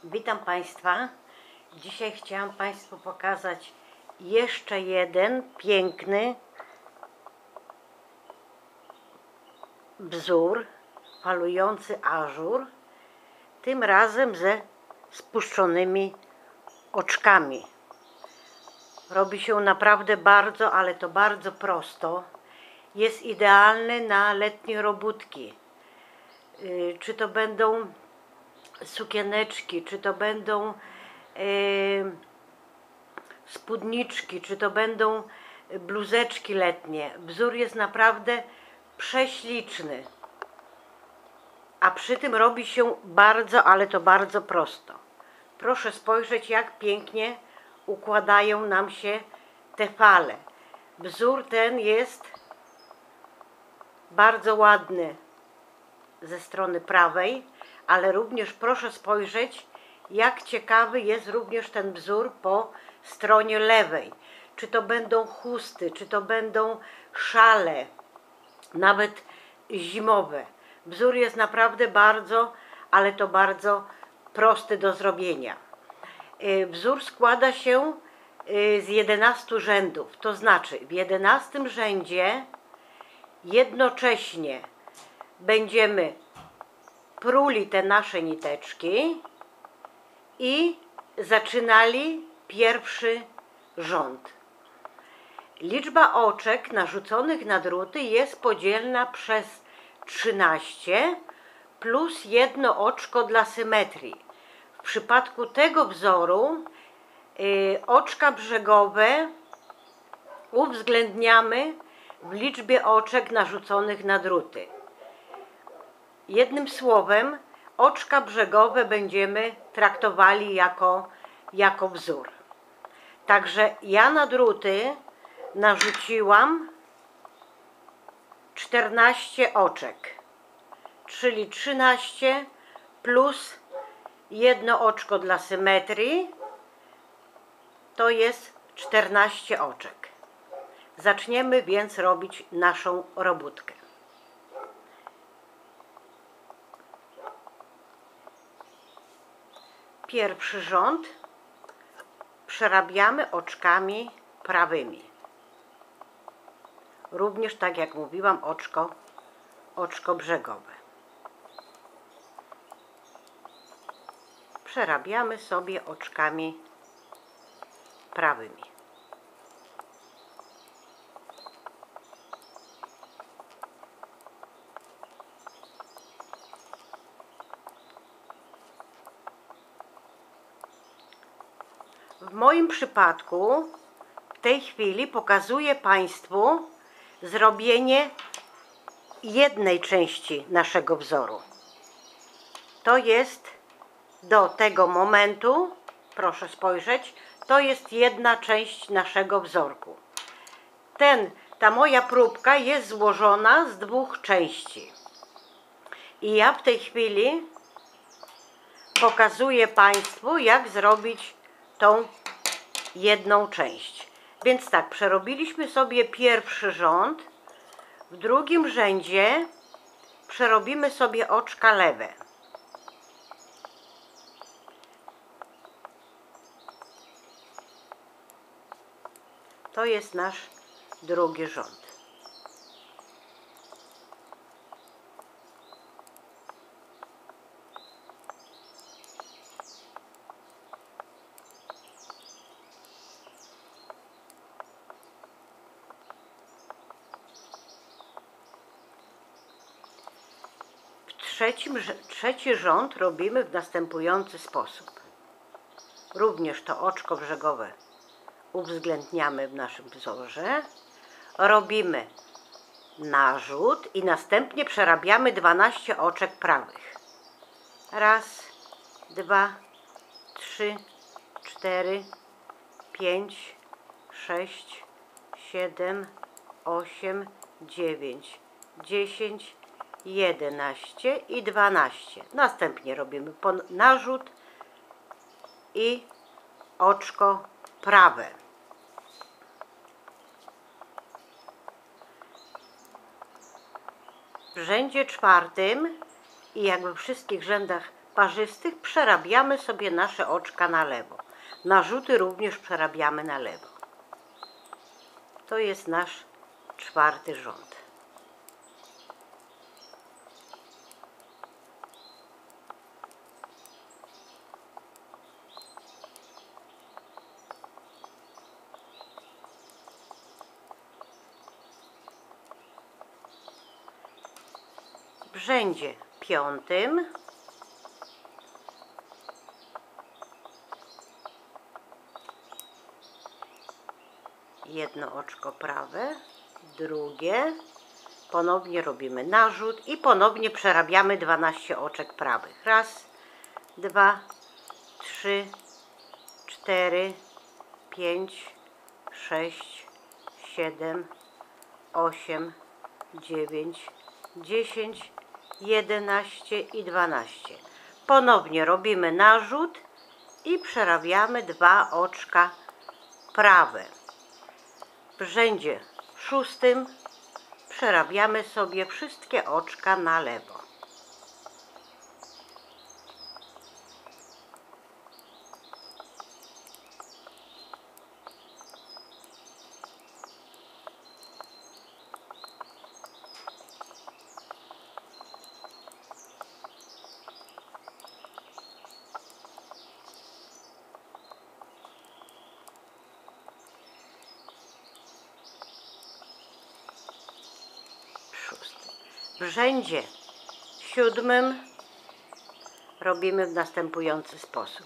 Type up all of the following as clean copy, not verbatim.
Witam Państwa. Dzisiaj chciałam Państwu pokazać jeszcze jeden piękny wzór, falujący ażur, tym razem ze spuszczonymi oczkami. Robi się naprawdę bardzo, ale to bardzo prosto. Jest idealny na letnie robótki. Czy to będą sukieneczki, czy to będą spódniczki, czy to będą bluzeczki letnie. Wzór jest naprawdę prześliczny, a przy tym robi się bardzo, ale to bardzo prosto. Proszę spojrzeć, jak pięknie układają nam się te fale. Wzór ten jest bardzo ładny ze strony prawej, ale również proszę spojrzeć, jak ciekawy jest również ten wzór po stronie lewej. Czy to będą chusty, czy to będą szale, nawet zimowe. Wzór jest naprawdę bardzo, ale to bardzo prosty do zrobienia. Wzór składa się z 11 rzędów, to znaczy w 11 rzędzie jednocześnie będziemy pruli te nasze niteczki i zaczynali pierwszy rząd. Liczba oczek narzuconych na druty jest podzielna przez 13 plus jedno oczko dla symetrii. W przypadku tego wzoru oczka brzegowe uwzględniamy w liczbie oczek narzuconych na druty. Jednym słowem, oczka brzegowe będziemy traktowali jako wzór. Także ja na druty narzuciłam 14 oczek, czyli 13 plus jedno oczko dla symetrii, to jest 14 oczek. Zaczniemy więc robić naszą robótkę. Pierwszy rząd przerabiamy oczkami prawymi. Również tak jak mówiłam, oczko brzegowe. Przerabiamy sobie oczkami prawymi. W moim przypadku w tej chwili pokazuję Państwu zrobienie jednej części naszego wzoru. To jest do tego momentu, proszę spojrzeć, to jest jedna część naszego wzorku. Ta moja próbka jest złożona z dwóch części. I ja w tej chwili pokazuję Państwu, jak zrobić tą jedną część. Więc tak, przerobiliśmy sobie pierwszy rząd. W drugim rzędzie przerobimy sobie oczka lewe. To jest nasz drugi rząd. Trzeci rząd robimy w następujący sposób. Również to oczko brzegowe uwzględniamy w naszym wzorze. Robimy narzut i następnie przerabiamy 12 oczek prawych. Raz, dwa, 3, 4, 5, 6, 7, 8, 9, 10, 11 i 12. Następnie robimy narzut i oczko prawe. W rzędzie czwartym i jakby w wszystkich rzędach parzystych przerabiamy sobie nasze oczka na lewo. Narzuty również przerabiamy na lewo. To jest nasz 4. rząd. W rzędzie 5 jedno oczko prawe, drugie, ponownie robimy narzut i ponownie przerabiamy 12 oczek prawych. Raz, 2, 3, 4, 5, 6, 7, 8, 9, 10, 11 i 12. Ponownie robimy narzut i przerabiamy 2 oczka prawe. W rzędzie 6 przerabiamy sobie wszystkie oczka na lewo. W rzędzie 7 robimy w następujący sposób.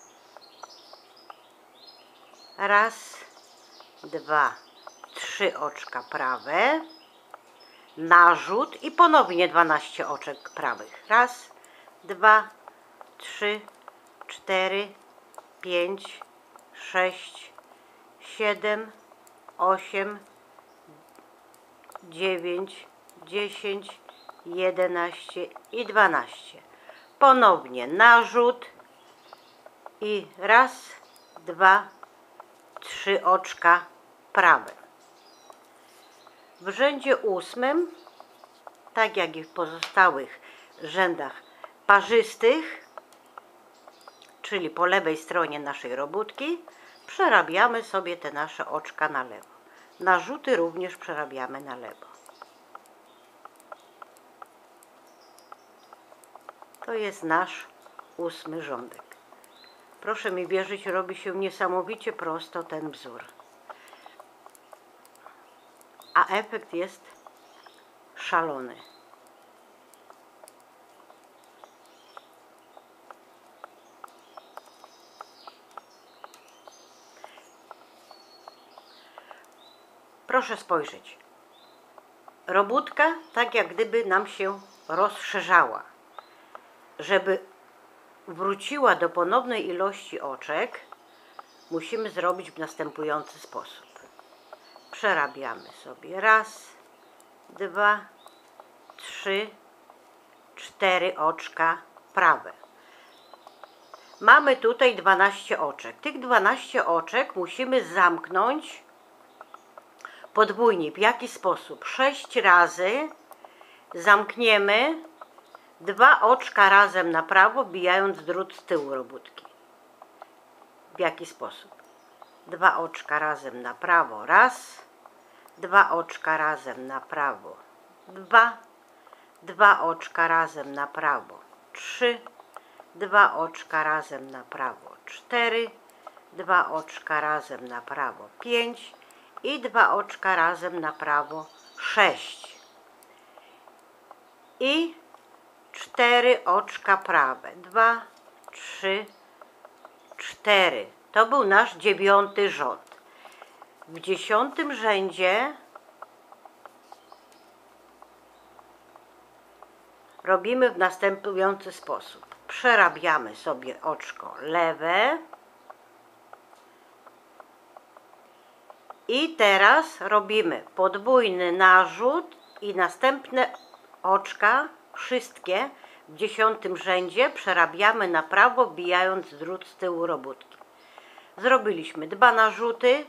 Raz, 2, 3 oczka prawe, narzut i ponownie 12 oczek prawych. Raz, 2, 3, 4, 5, 6, 7, 8, 9, 10, 11 i 12. Ponownie narzut i raz, 2, 3 oczka prawe. W rzędzie 8, tak jak i w pozostałych rzędach parzystych, czyli po lewej stronie naszej robótki, przerabiamy sobie te nasze oczka na lewo. Narzuty również przerabiamy na lewo. To jest nasz 8. rządek. Proszę mi wierzyć, robi się niesamowicie prosto ten wzór. A efekt jest szalony. Proszę spojrzeć. Robótka tak jak gdyby nam się rozszerzała. Żeby wróciła do ponownej ilości oczek, musimy zrobić w następujący sposób. Przerabiamy sobie raz, 2, 3, 4 oczka prawe. Mamy tutaj 12 oczek. Tych 12 oczek musimy zamknąć podwójnie. W jaki sposób? 6 razy zamkniemy 2 oczka razem na prawo, wbijając drut z tyłu robótki. W jaki sposób? 2 oczka razem na prawo, raz, 2 oczka razem na prawo, 2, 2 oczka razem na prawo, 3, 2 oczka razem na prawo, 4, 2 oczka razem na prawo, 5 i 2 oczka razem na prawo, 6. I 4 oczka prawe, 2, 3, 4. To był nasz 9. rząd. W 10. rzędzie robimy w następujący sposób. Przerabiamy sobie oczko lewe i teraz robimy podwójny narzut i następne oczka, wszystkie w 10. rzędzie przerabiamy na prawo, wbijając drut z tyłu robótki. Zrobiliśmy 2 narzuty,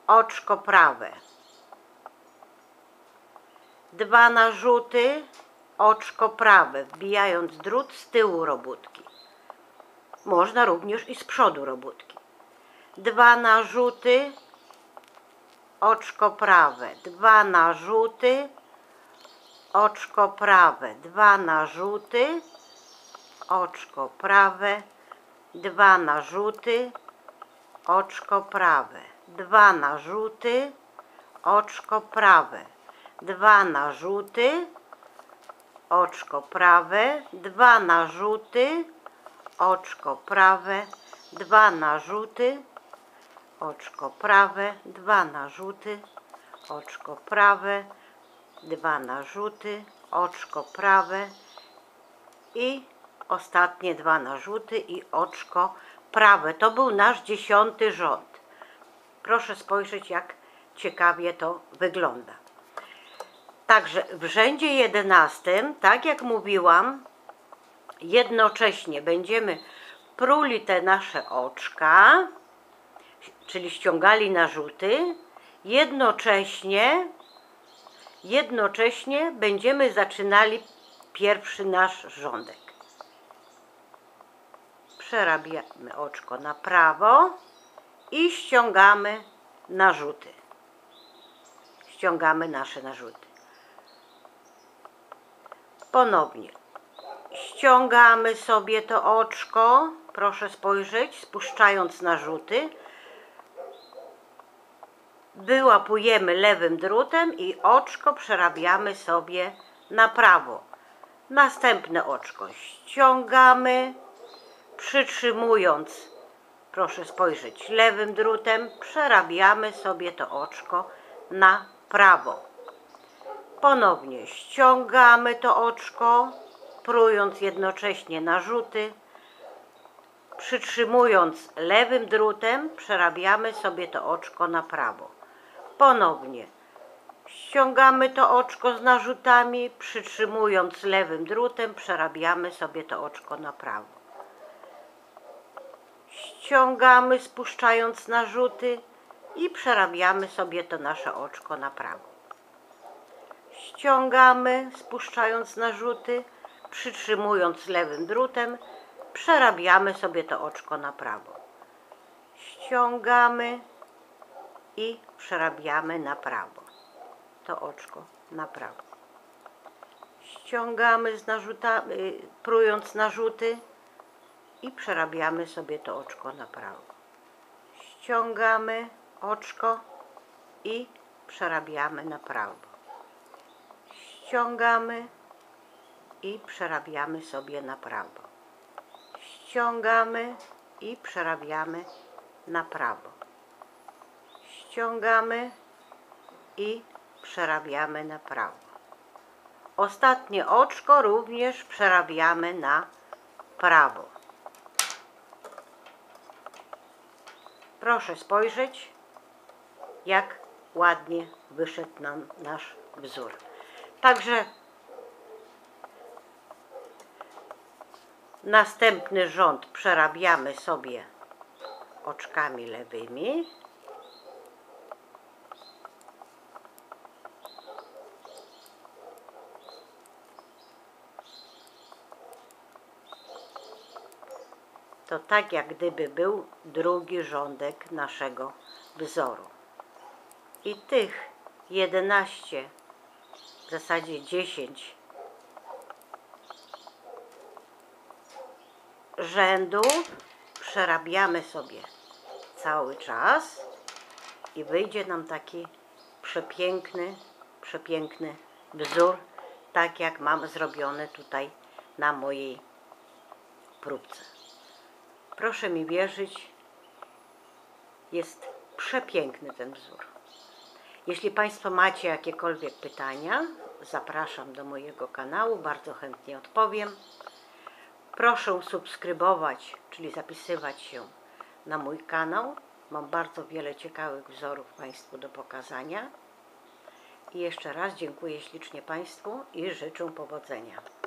oczko prawe, 2 narzuty, oczko prawe, wbijając drut z tyłu robótki. Można również i z przodu robótki. 2 narzuty, oczko prawe, 2 narzuty, oczko prawe, 2 narzuty, oczko prawe, 2 narzuty, oczko prawe, 2 narzuty, oczko prawe, 2 narzuty, oczko prawe, 2 narzuty, oczko prawe, 2 narzuty, oczko prawe, 2 narzuty, oczko prawe, 2 narzuty, oczko prawe i ostatnie 2 narzuty i oczko prawe. To był nasz 10. rząd. Proszę spojrzeć, jak ciekawie to wygląda. Także w rzędzie 11, tak jak mówiłam, jednocześnie będziemy pruli te nasze oczka, czyli ściągali narzuty, jednocześnie będziemy zaczynali pierwszy nasz rządek. Przerabiamy oczko na prawo i ściągamy narzuty. Ściągamy nasze narzuty. Ponownie ściągamy sobie to oczko, proszę spojrzeć, spuszczając narzuty. Wyłapujemy lewym drutem i oczko przerabiamy sobie na prawo. Następne oczko ściągamy, przytrzymując, proszę spojrzeć, lewym drutem przerabiamy sobie to oczko na prawo. Ponownie ściągamy to oczko, prując jednocześnie narzuty. Przytrzymując lewym drutem przerabiamy sobie to oczko na prawo. Ponownie ściągamy to oczko z narzutami, przytrzymując lewym drutem przerabiamy sobie to oczko na prawo. Ściągamy, spuszczając narzuty i przerabiamy sobie to nasze oczko na prawo. Ściągamy, spuszczając narzuty, przytrzymując lewym drutem, przerabiamy sobie to oczko na prawo. Ściągamy i przerabiamy na prawo. To oczko na prawo. Ściągamy z narzutami, prując narzuty i przerabiamy sobie to oczko na prawo. Ściągamy oczko i przerabiamy na prawo. Ściągamy i przerabiamy sobie na prawo. Ściągamy i przerabiamy na prawo. Ściągamy i przerabiamy na prawo. Ostatnie oczko również przerabiamy na prawo. Proszę spojrzeć, jak ładnie wyszedł nam nasz wzór. Także następny rząd przerabiamy sobie oczkami lewymi. To tak jak gdyby był drugi rządek naszego wzoru. I tych 11, w zasadzie 10 rzędów przerabiamy sobie cały czas i wyjdzie nam taki przepiękny wzór, tak jak mam zrobione tutaj na mojej próbce. Proszę mi wierzyć, jest przepiękny ten wzór. Jeśli Państwo macie jakiekolwiek pytania, zapraszam do mojego kanału, bardzo chętnie odpowiem. Proszę subskrybować, czyli zapisywać się na mój kanał. Mam bardzo wiele ciekawych wzorów Państwu do pokazania. I jeszcze raz dziękuję ślicznie Państwu i życzę powodzenia.